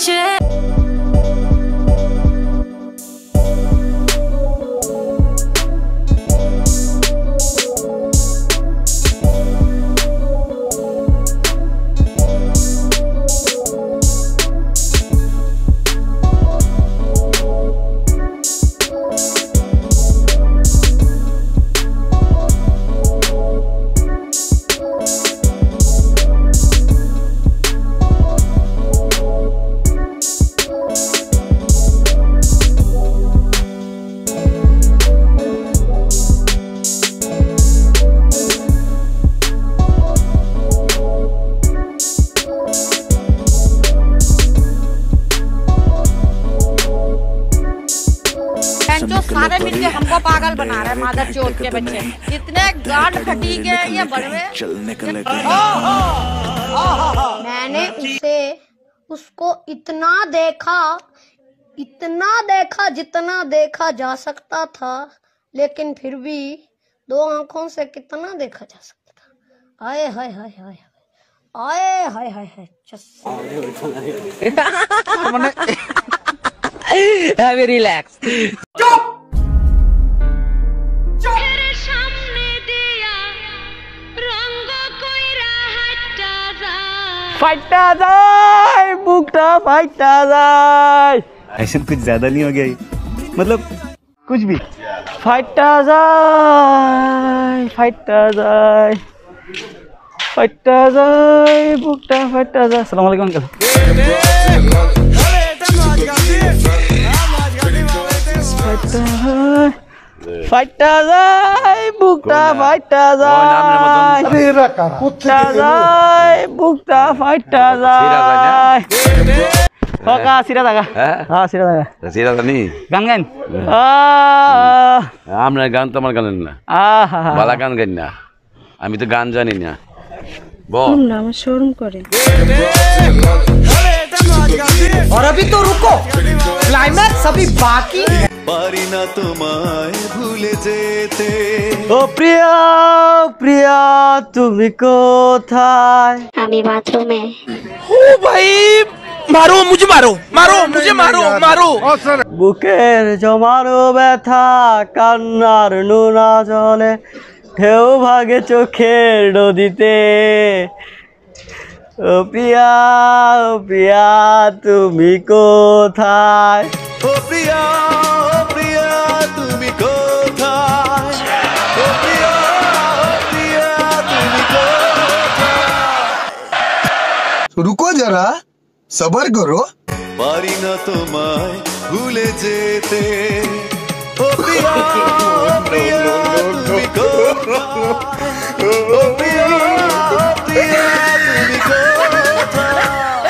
বেঁচে। जो सारे मिलके हमको पागल बना रहे हैं, मादर चोट के बच्चे इतने गांड फटीके ये बड़वे। मैंने उसको इतना देखा जितना देखा जा सकता था, लेकिन फिर भी 2 आंखों से कितना देखा जा सकता था। आए हाय हाय हाय आए हाय हाय हाय रिलैक्स। फाइटा जाए बुकटा फाइटा जाए। ऐसे कुछ ज्यादा नहीं हो गया, मतलब कुछ भी। फाइटा जाए फाइटा जाए फाइटा जाए बुकटा फाइटा जाए। अस्सलाम वालेकुम अंकल। फाइटा जाए बुकटा फाइटा जाए बुकटा फाइटा जाए। Oka sira daga. Sira daga. Sira tani. Gangan. Amra gan tomar ganen na. Bala gan gain na. Ami to gan jani na. Bol. तुम ना शोरूम करे। और अभी तो रुको, क्लाइमैक्स अभी बाकी। पारी ना तुम्हारे भूले जेते। ओ प्रिया प्रिया तुम्ही कोथाय? अभी बाथरूम में। ओ भाई मारो मुझे मारो मारो मुझे मारो मारो। বুকের জমানো ব্যথা কান্নার নোনা জলে ঢেউ ভাগে চোখের নদীতে। ও প্রিয়া তুমি কোথায়? ও প্রিয়া তুমি কোথায়? ও প্রিয়া তুমি কোথায়? रुको जरा सबर करो। पारी ना तुम्हारे भूले जेते। ओ प्रिया তুমি কোথায়? ও প্রিয়া তুমি কোথায়?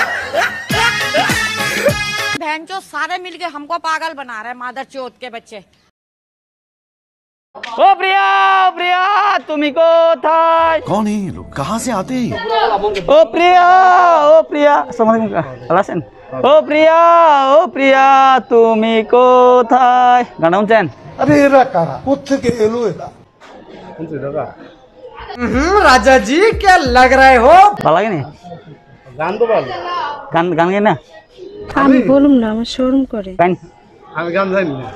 बहन जो सारे मिलके हमको पागल बना रहे हैं, मादर चोट के बच्चे। ओ प्रिया तुम्ही कोथाय? कौन है ये लोग, कहाँ से आते हैं? ओ प्रिया अस्सलाम वालेकुम আলাসেন। ও প্রিয়া তুমি কোথায়? গানা শুনছেন? अरे एरा कारा কোত্থেকে এলো এটা? राजा जी क्या लग रहे हो? ভালো লাগে না? গান তো ভালো। গান গান না? আমি বলুম না আমার শোরুম করে। গান আমি গান জানি না।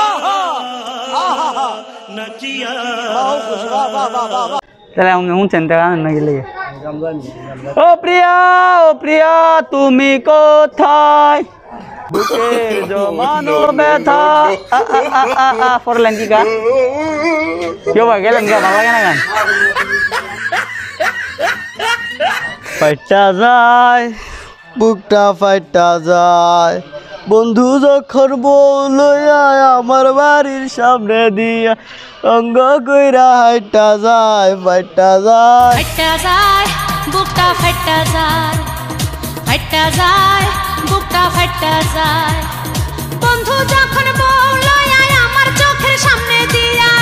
তাহলে আমি শুনছেন তা গান না গেলে। ও প্রিয়া তুমি কোথায়? বুকের জমানো ব্যথা পড়লেন কি গান? কেউ গেলেন গা? ভালো লাগে না গান? ফাইটা যায় বুকটা ফাইটা যায় বন্ধু যখন বলয়া আমার বাড়ির সামনে দিয়া অঙ্গ কইরা হাইটা যায় ফাইটা যায় ফাইটা যায় বুকটা ফাইটা যায় ফাইটা যায় বুকটা ফাইটা যায় বন্ধু যখন বলয়া আমার চোখের সামনে দিয়া